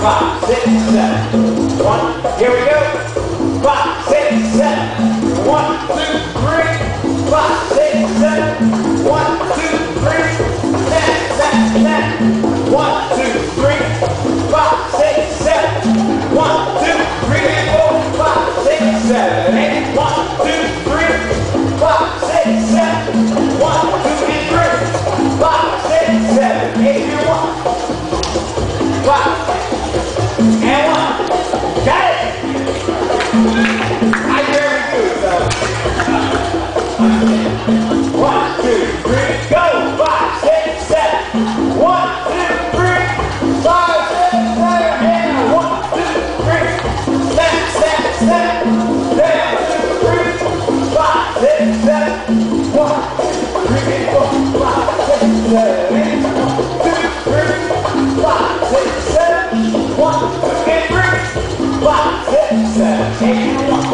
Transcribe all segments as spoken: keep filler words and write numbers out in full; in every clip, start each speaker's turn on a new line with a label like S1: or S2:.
S1: five, six, seven. One, here we go. Five, six, seven. One, two, three. Five, six, seven. One, two, three. Ten, ten, ten. One, two, three. Five, six, seven. One, two, three, and four. Five, six, seven, eight. One, two, three. Five, six, seven. One, two, and three. Five, six, seven, eight, and one. Five, and one. Got it? I very good, though. One, two, three, go. Five, six, seven. One, two, three. Five, six, seven, and one, two, three. Seven, seven, seven. Seven, two, three. Five, six, seven. One, two, three, and four. Five, six, seven, eight. One, two, three. Five, six, seven. One, two, and three. Five, six, seven, eight, and one.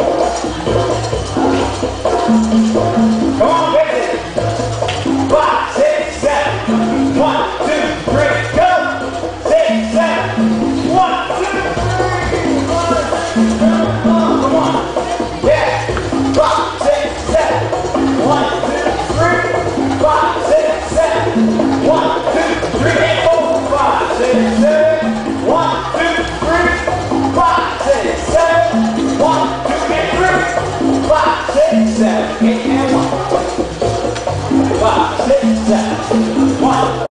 S1: Come on, baby. Five, six, seven. One, two, three, go. Six, seven. One, two, three. Come on. Yeah. Five, six, seven. One, two, three. Five, six, seven. One, two, three, and four. Five, six, seven. One, two, three. Five, six, seven. One, two, and three. Five, six, seven, eight.